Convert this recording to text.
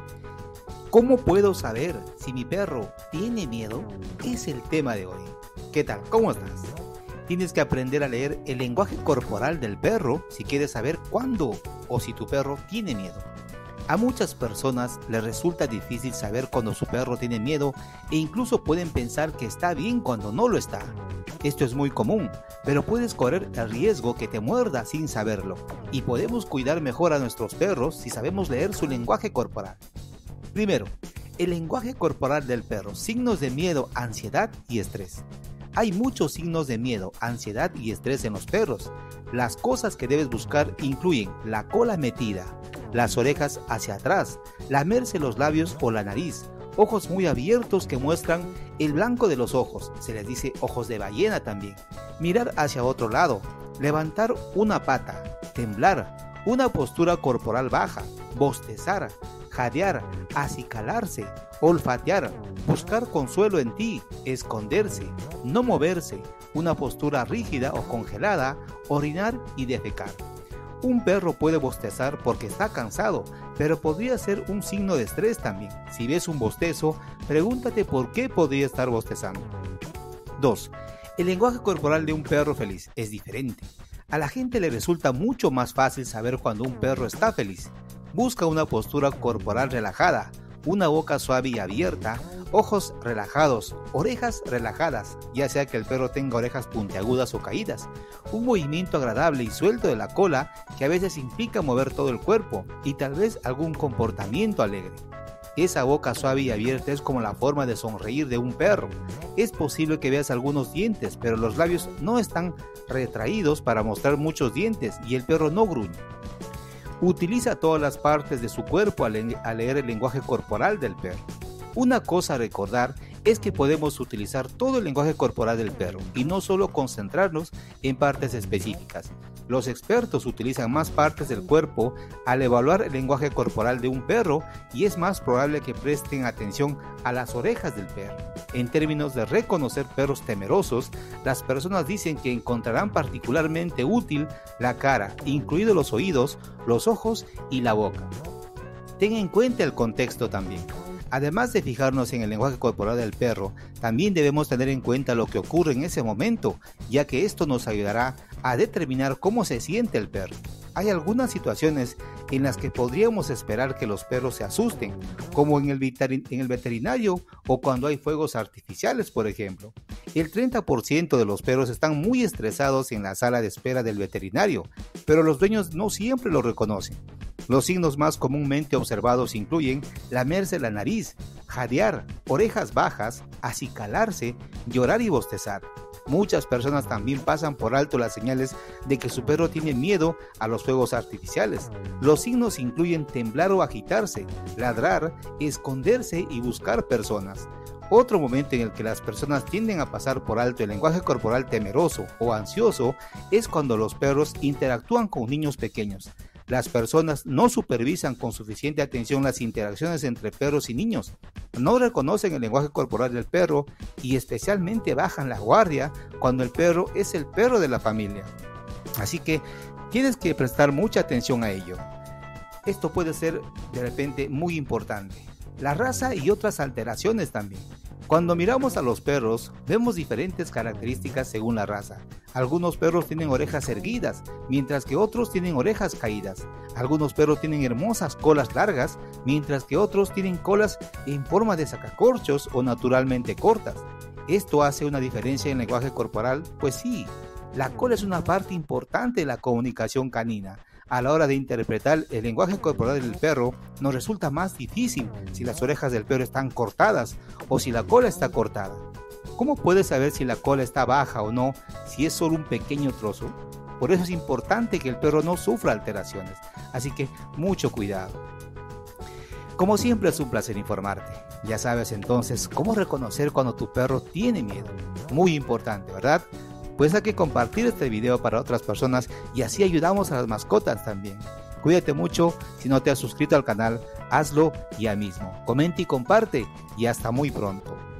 ¿Cómo puedo saber si mi perro tiene miedo? Es el tema de hoy. ¿Qué tal? ¿Cómo estás? Tienes que aprender a leer el lenguaje corporal del perro si quieres saber cuándo o si tu perro tiene miedo. A muchas personas les resulta difícil saber cuando su perro tiene miedo e incluso pueden pensar que está bien cuando no lo está. Esto es muy común, pero puedes correr el riesgo que te muerda sin saberlo, y podemos cuidar mejor a nuestros perros si sabemos leer su lenguaje corporal. Primero, el lenguaje corporal del perro, signos de miedo, ansiedad y estrés. Hay muchos signos de miedo, ansiedad y estrés en los perros. Las cosas que debes buscar incluyen la cola metida, las orejas hacia atrás, lamerse los labios o la nariz, ojos muy abiertos que muestran el blanco de los ojos, se les dice ojos de ballena también, mirar hacia otro lado, levantar una pata, temblar, una postura corporal baja, bostezar, jadear, acicalarse, olfatear, buscar consuelo en ti, esconderse, no moverse, una postura rígida o congelada, orinar y defecar. Un perro puede bostezar porque está cansado, pero podría ser un signo de estrés también. Si ves un bostezo, pregúntate por qué podría estar bostezando. 2. El lenguaje corporal de un perro feliz es diferente. A la gente le resulta mucho más fácil saber cuando un perro está feliz. Busca una postura corporal relajada, una boca suave y abierta, ojos relajados, orejas relajadas, ya sea que el perro tenga orejas puntiagudas o caídas, un movimiento agradable y suelto de la cola que a veces implica mover todo el cuerpo y tal vez algún comportamiento alegre. Esa boca suave y abierta es como la forma de sonreír de un perro. Es posible que veas algunos dientes, pero los labios no están retraídos para mostrar muchos dientes y el perro no gruñe. Utiliza todas las partes de su cuerpo al leer el lenguaje corporal del perro. Una cosa a recordar es que podemos utilizar todo el lenguaje corporal del perro y no solo concentrarnos en partes específicas. Los expertos utilizan más partes del cuerpo al evaluar el lenguaje corporal de un perro y es más probable que presten atención a las orejas del perro. En términos de reconocer perros temerosos, las personas dicen que encontrarán particularmente útil la cara, incluidos los oídos, los ojos y la boca. Ten en cuenta el contexto también. Además de fijarnos en el lenguaje corporal del perro, también debemos tener en cuenta lo que ocurre en ese momento, ya que esto nos ayudará a determinar cómo se siente el perro. Hay algunas situaciones en las que podríamos esperar que los perros se asusten, como en el veterinario o cuando hay fuegos artificiales, por ejemplo. El 30% de los perros están muy estresados en la sala de espera del veterinario, pero los dueños no siempre lo reconocen. Los signos más comúnmente observados incluyen lamerse la nariz, jadear, orejas bajas, acicalarse, llorar y bostezar. Muchas personas también pasan por alto las señales de que su perro tiene miedo a los fuegos artificiales. Los signos incluyen temblar o agitarse, ladrar, esconderse y buscar personas. Otro momento en el que las personas tienden a pasar por alto el lenguaje corporal temeroso o ansioso es cuando los perros interactúan con niños pequeños. Las personas no supervisan con suficiente atención las interacciones entre perros y niños, no reconocen el lenguaje corporal del perro y especialmente bajan la guardia cuando el perro es el perro de la familia. Así que tienes que prestar mucha atención a ello. Esto puede ser de repente muy importante. La raza y otras alteraciones también. Cuando miramos a los perros, vemos diferentes características según la raza. Algunos perros tienen orejas erguidas, mientras que otros tienen orejas caídas. Algunos perros tienen hermosas colas largas, mientras que otros tienen colas en forma de sacacorchos o naturalmente cortas. ¿Esto hace una diferencia en el lenguaje corporal? Pues sí, la cola es una parte importante de la comunicación canina. A la hora de interpretar el lenguaje corporal del perro, nos resulta más difícil si las orejas del perro están cortadas o si la cola está cortada. ¿Cómo puedes saber si la cola está baja o no si es solo un pequeño trozo? Por eso es importante que el perro no sufra alteraciones, así que mucho cuidado. Como siempre es un placer informarte. Ya sabes entonces cómo reconocer cuando tu perro tiene miedo. Muy importante, ¿verdad? Pues hay que compartir este video para otras personas y así ayudamos a las mascotas también. Cuídate mucho, si no te has suscrito al canal, hazlo ya mismo. Comenta y comparte y hasta muy pronto.